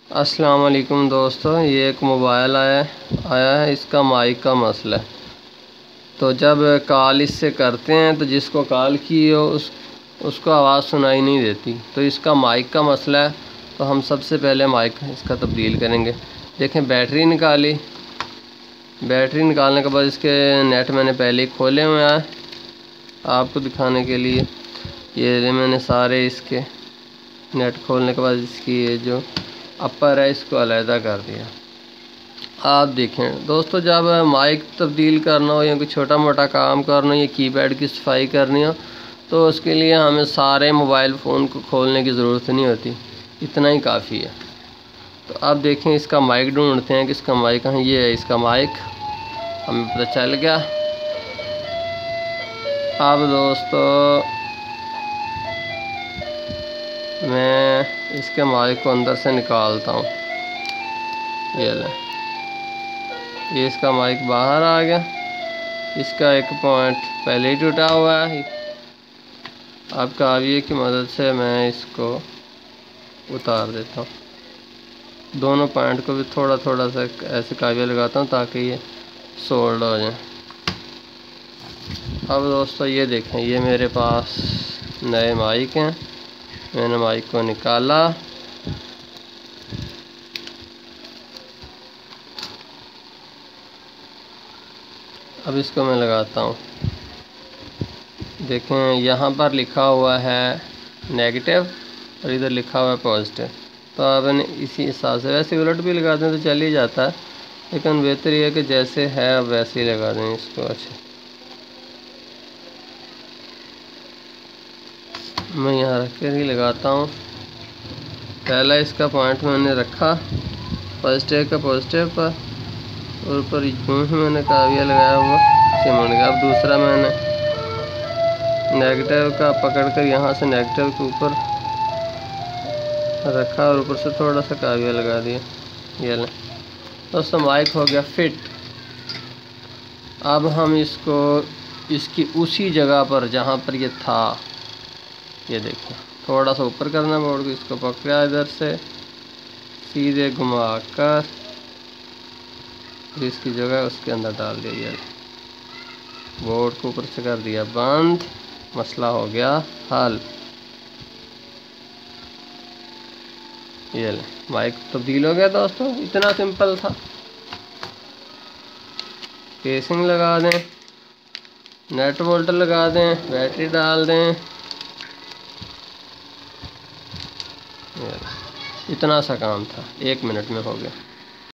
अस्सलाम वालेकुम दोस्तों, ये एक मोबाइल आया है। इसका माइक का मसला है। तो जब कॉल इससे करते हैं तो जिसको कॉल की हो उसको आवाज़ सुनाई नहीं देती। तो इसका माइक का मसला है। तो हम सबसे पहले माइक इसका तब्दील करेंगे। देखें, बैटरी निकाली। बैटरी निकालने के बाद इसके नेट मैंने पहले ही खोले हुए हैं आपको दिखाने के लिए। ये मैंने सारे इसके नेट खोलने के बाद इसकी ये जो अपर है इसको अलहदा कर दिया। आप देखें दोस्तों, जब माइक तब्दील करना हो या कोई छोटा मोटा काम करना हो या कीपैड की सफाई करनी हो तो उसके लिए हमें सारे मोबाइल फ़ोन को खोलने की ज़रूरत नहीं होती, इतना ही काफ़ी है। तो अब देखें, इसका माइक ढूंढते हैं कि इसका माइक कहाँ। ये है इसका माइक, हमें पता चल गया। अब दोस्तों मैं इसके माइक को अंदर से निकालता हूँ। ये ले, ये इसका माइक बाहर आ गया। इसका एक पॉइंट पहले ही टूटा हुआ है। अब काविये की मदद से मैं इसको उतार देता हूँ। दोनों पॉइंट को भी थोड़ा थोड़ा सा ऐसे काविया लगाता हूँ ताकि ये सोल्ड हो जाए। अब दोस्तों ये देखें, ये मेरे पास नए माइक हैं। मैंने माइक को निकाला। अब इसको मैं लगाता हूँ। देखें, यहाँ पर लिखा हुआ है नेगेटिव और इधर लिखा हुआ है पॉजिटिव। तो आपने इसी हिसाब से, वैसे उलट भी लगा दें तो चल ही जाता है, लेकिन बेहतर ये है कि जैसे है वैसे ही लगा दें इसको। अच्छा, मैं यहाँ रख कर ही लगाता हूँ। पहला इसका पॉइंट मैंने रखा पॉजिटिव का पॉजिटिव पर, और ऊपर यूँ ही मैंने काविया लगाया हुआ चिमड़ गया। अब दूसरा मैंने नेगेटिव का पकड़ कर यहाँ से नेगेटिव के ऊपर रखा और ऊपर से थोड़ा सा काविया लगा दिया। ये लें दोस्तों, माइक हो गया फिट। अब हम इसको इसकी उसी जगह पर जहाँ पर ये था, ये देखिए, थोड़ा सा ऊपर करना बोर्ड को, इसको पकड़ा इधर से सीधे घुमा कर इसकी जगह उसके अंदर डाल दिया। ये बोर्ड को ऊपर से कर दिया बंद। मसला हो गया हल। ये ले, माइक तब्दील हो गया दोस्तों, इतना सिंपल था। केसिंग लगा दें, नेट वोल्ट लगा दें, बैटरी डाल दें। इतना सा काम था, 1 मिनट में हो गया।